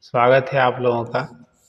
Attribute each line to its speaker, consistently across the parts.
Speaker 1: स्वागत है आप लोगों का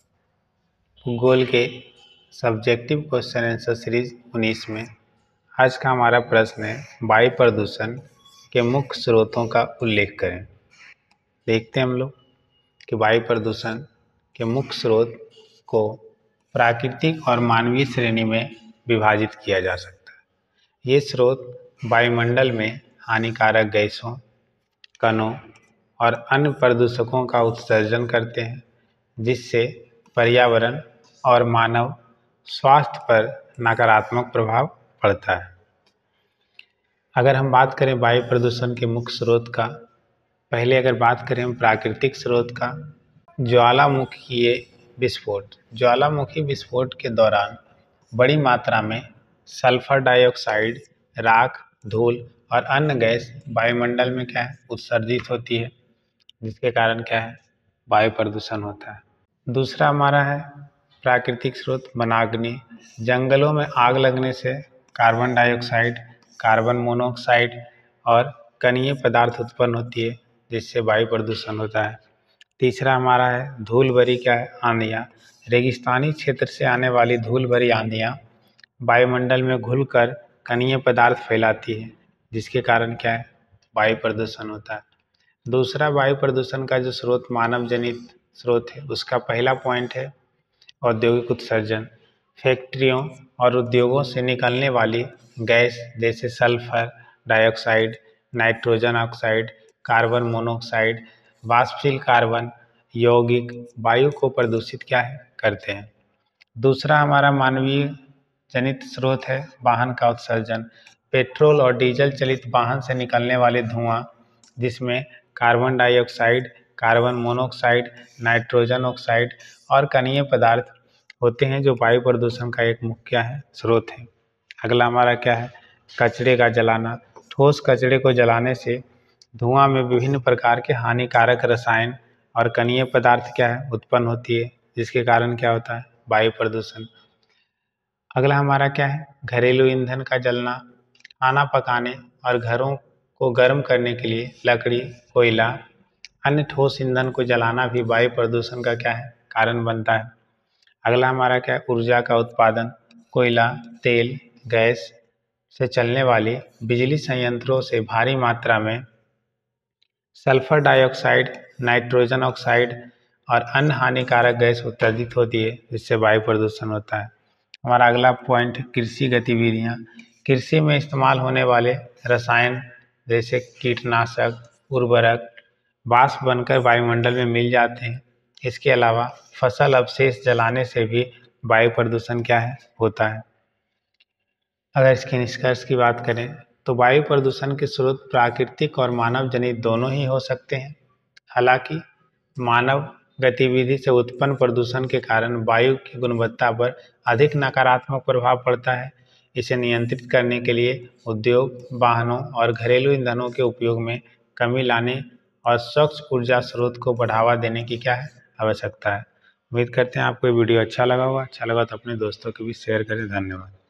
Speaker 1: भूगोल के सब्जेक्टिव क्वेश्चन आंसर सीरीज 19 में। आज का हमारा प्रश्न है वायु प्रदूषण के मुख्य स्रोतों का उल्लेख करें। देखते हैं हम लोग कि वायु प्रदूषण के मुख्य स्रोत को प्राकृतिक और मानवीय श्रेणी में विभाजित किया जा सकता है। ये स्रोत वायुमंडल में हानिकारक गैसों, कणों और अन्य प्रदूषकों का उत्सर्जन करते हैं, जिससे पर्यावरण और मानव स्वास्थ्य पर नकारात्मक प्रभाव पड़ता है। अगर हम बात करें वायु प्रदूषण के मुख्य स्रोत का, पहले अगर बात करें हम प्राकृतिक स्रोत का, ज्वालामुखीय विस्फोट। ज्वालामुखी विस्फोट के दौरान बड़ी मात्रा में सल्फर डाइऑक्साइड, राख, धूल और अन्य गैस वायुमंडल में क्या है उत्सर्जित होती है, जिसके कारण क्या है वायु प्रदूषण होता है। दूसरा हमारा है प्राकृतिक स्रोत वनाग्नि। जंगलों में आग लगने से कार्बन डाइऑक्साइड, कार्बन मोनोऑक्साइड और कणीय पदार्थ उत्पन्न होती है, जिससे वायु प्रदूषण होता है। तीसरा हमारा है धूल भरी क्या है आंधियाँ। रेगिस्तानी क्षेत्र से आने वाली धूल भरी आंधियाँ वायुमंडल में घुलकर कणीय पदार्थ फैलाती है, जिसके कारण क्या है वायु प्रदूषण होता है। दूसरा वायु प्रदूषण का जो स्रोत मानव जनित स्रोत है, उसका पहला पॉइंट है औद्योगिक उत्सर्जन। फैक्ट्रियों और उद्योगों से निकलने वाली गैस जैसे sulphur dioxide, nitrogen oxide, carbon monoxide, वाष्पशील कार्बन, यौगिक वायु को प्रदूषित क्या है करते हैं। दूसरा हमारा मानवीय जनित स्रोत है वाहन का उत्सर्जन। पेट्रोल और डीजल चलित वाहन से निकलने वाले धुआं, जिसमें carbon dioxide, carbon monoxide, nitrogen oxide और कणीय पदार्थ होते हैं, जो वायु प्रदूषण का एक मुख्य है स्रोत है। अगला हमारा क्या है कचरे का जलाना। ठोस कचरे को जलाने से धुआं में विभिन्न प्रकार के हानिकारक रसायन और कणीय पदार्थ क्या है उत्पन्न होती है, जिसके कारण क्या होता है वायु प्रदूषण। अगला हमारा क्या है घरेलू ईंधन का जलना। खाना पकाने और घरों को गर्म करने के लिए लकड़ी, कोयला, अन्य ठोस ईंधन को जलाना भी वायु प्रदूषण का क्या है कारण बनता है। अगला हमारा क्या है ऊर्जा का उत्पादन। कोयला, तेल, गैस से चलने वाली बिजली संयंत्रों से भारी मात्रा में सल्फर डाइऑक्साइड, नाइट्रोजन ऑक्साइड और अन्य हानिकारक गैस उत्सर्जित होती है, जिससे वायु प्रदूषण होता है। हमारा अगला पॉइंट कृषि गतिविधियाँ। कृषि में इस्तेमाल होने वाले रसायन जैसे कीटनाशक, उर्वरक वाष्प बनकर वायुमंडल में मिल जाते हैं। इसके अलावा फसल अवशेष जलाने से भी वायु प्रदूषण क्या है होता है। अगर इसके निष्कर्ष की बात करें तो वायु प्रदूषण के स्रोत प्राकृतिक और मानव जनित दोनों ही हो सकते हैं। हालांकि मानव गतिविधि से उत्पन्न प्रदूषण के कारण वायु की गुणवत्ता पर अधिक नकारात्मक प्रभाव पड़ता है। इसे नियंत्रित करने के लिए उद्योग, वाहनों और घरेलू ईंधनों के उपयोग में कमी लाने और स्वच्छ ऊर्जा स्रोत को बढ़ावा देने की क्या है आवश्यकता है। उम्मीद करते हैं आपको ये वीडियो अच्छा लगा होगा। अच्छा लगा तो अपने दोस्तों के बीच शेयर करें। धन्यवाद।